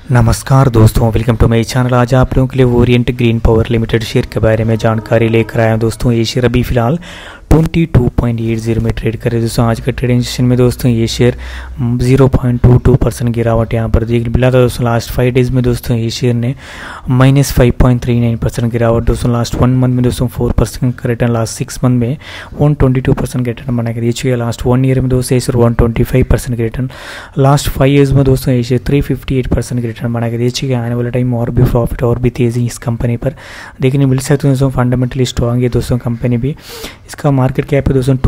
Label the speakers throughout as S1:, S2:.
S1: नमस्कार दोस्तों, welcome to my channel. आज आप लोगों के लिए Orient Green Power Limited share के बारे में जानकारी लेकर आया हूं। दोस्तों ये शेयर अभी फिलहाल 22.80 में ट्रेड कर रहे हैं। दोस्तों आज का ट्रेडिंग सेशन में दोस्तों ये शेयर 0.22% गिरावट यहाँ पर देख मिला था। दोस्तों लास्ट 5 डेज में दोस्तों ये शेयर ने -5.39% गिरावट। दोस्तों लास्ट 1 मंथ में दोस्तों 4% का रिटर्न, लास्ट 6 मंथ में 122% का रिटर्न बना के दे चुके हैं। लास्ट 1 ईयर में दोस्तों ये शेयर 125% का रिटर्न, लास्ट 5 ईयर्स में दोस्तों ये शेयर 358% का रिटर्न बना के दे चुके हैं। आने वाले टाइम और भी प्रॉफिट और भी तेज़ी इस कंपनी पर देखने मिल सकते हैं। दोस्तों फंडामेंटली स्ट्रॉन्ग है दोस्तों कंपनी भी। इसका मार्केट कैप है दोस्तों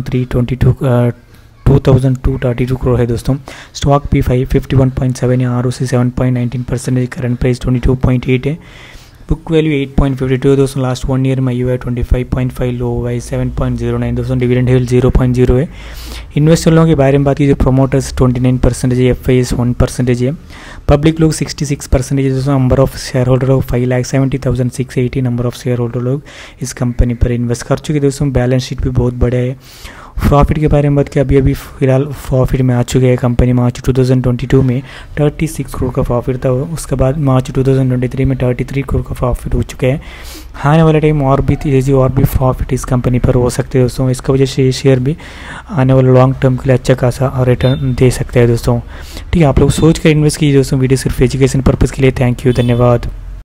S1: 2232 करोड़ है दोस्तों। स्टॉक पी 51.7 है, ROC 7.19%, करंट प्राइस 22.8 है, बुक वैल्यू 8.52 है दोस्तों। लास्ट 1 ईयर में UI 25.5, लो वाई 7.09 दोस्तों। डिविडेंड हिल 0.0 है। इन्वेस्टर के बारे में बात कीजिए, प्रोमोटर्स 29% है, FIS 1% है, पब्लिक लोग 66% है दोस्तों। नंबर ऑफ शेयर होल्डर लोग 5,70,680 नंबर ऑफ शेयर होल्डर लोग इस कंपनी पर इन्वेस्ट कर चुके दोस्तों। बैलेंस शीट भी बहुत बड़ा है। प्रॉफिट के बारे में बात किया, अभी फिलहाल प्रॉफिट में आ चुके हैं कंपनी। मार्च 2022 में 36 करोड़ का प्रॉफिट था, उसके बाद मार्च 2023 में 33 करोड़ का प्रॉफिट हो चुका है। आने वाले टाइम और भी तेज़ी और भी प्रॉफिट इस कंपनी पर हो सकते हैं दोस्तों। इसकी वजह से ये शेयर भी आने वाले लॉन्ग टर्म के लिए अच्छा खासा रिटर्न दे सकते हैं दोस्तों। ठीक है, आप लोग सोच कर इन्वेस्ट कीजिए दोस्तों। वीडियो सिर्फ एजुकेशन पर्पज़ के लिए। थैंक यू, धन्यवाद।